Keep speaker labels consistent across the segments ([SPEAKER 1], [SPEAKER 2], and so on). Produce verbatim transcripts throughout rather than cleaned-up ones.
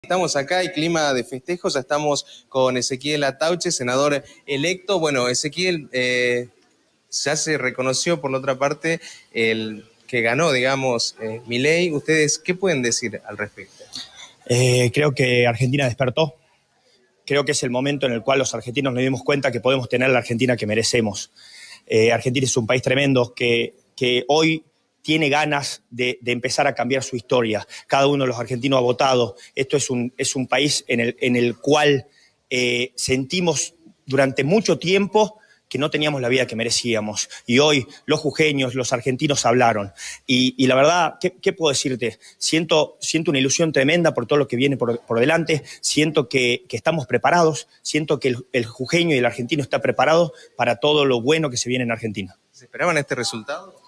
[SPEAKER 1] Estamos acá, hay clima de festejos, ya estamos con Ezequiel Atauche, senador electo. Bueno, Ezequiel, eh, ya se reconoció por la otra parte el que ganó, digamos, eh, Milei. ¿Ustedes qué pueden decir al respecto?
[SPEAKER 2] Eh, creo que Argentina despertó. Creo que es el momento en el cual los argentinos nos dimos cuenta que podemos tener la Argentina que merecemos. Eh, Argentina es un país tremendo que, que hoy tiene ganas de, de empezar a cambiar su historia. Cada uno de los argentinos ha votado. Esto es un, es un país en el, en el cual eh, sentimos durante mucho tiempo que no teníamos la vida que merecíamos. Y hoy los jujeños, los argentinos hablaron. Y, y la verdad, ¿qué, qué puedo decirte? Siento, siento una ilusión tremenda por todo lo que viene por, por delante. Siento que, que estamos preparados. Siento que el, el jujeño y el argentino está preparado para todo lo bueno que se viene en Argentina.
[SPEAKER 1] ¿Se esperaban este resultado?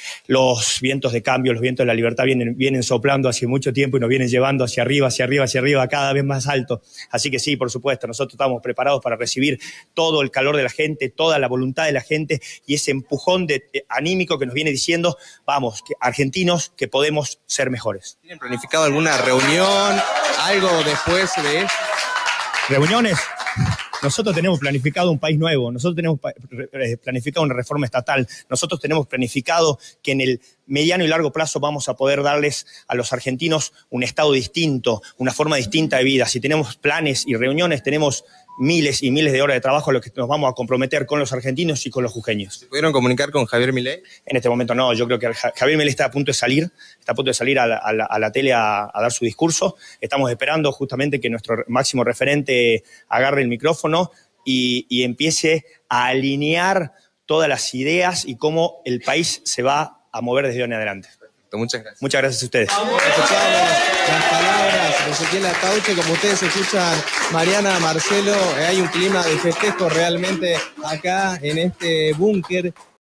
[SPEAKER 2] Los vientos de cambio, los vientos de la libertad vienen, vienen soplando hace mucho tiempo y nos vienen llevando hacia arriba, hacia arriba, hacia arriba, cada vez más alto. Así que sí, por supuesto, nosotros estamos preparados para recibir todo el calor de la gente, toda la voluntad de la gente y ese empujón de, de, anímico que nos viene diciendo, vamos, que, argentinos, que podemos ser mejores.
[SPEAKER 1] ¿Tienen planificado alguna reunión, algo después de esto?
[SPEAKER 2] ¿Reuniones? Nosotros tenemos planificado un país nuevo, nosotros tenemos planificado una reforma estatal, nosotros tenemos planificado que en el mediano y largo plazo vamos a poder darles a los argentinos un estado distinto, una forma distinta de vida. Si tenemos planes y reuniones, tenemos miles y miles de horas de trabajo a lo que nos vamos a comprometer con los argentinos y con los jujeños.
[SPEAKER 1] ¿Se pudieron comunicar con Javier Milei?
[SPEAKER 2] En este momento no, yo creo que Javier Milei está a punto de salir, está a punto de salir a la, a la, a la tele a, a dar su discurso. Estamos esperando justamente que nuestro máximo referente agarre el micrófono y, y empiece a alinear todas las ideas y cómo el país se va a mover desde hoy en adelante.
[SPEAKER 1] Perfecto, muchas gracias.
[SPEAKER 2] Muchas gracias a ustedes.
[SPEAKER 3] Escuchamos las palabras de Ezequiel Atauche, como ustedes escuchan, Mariana, Marcelo, hay un clima de festejo realmente acá en este búnker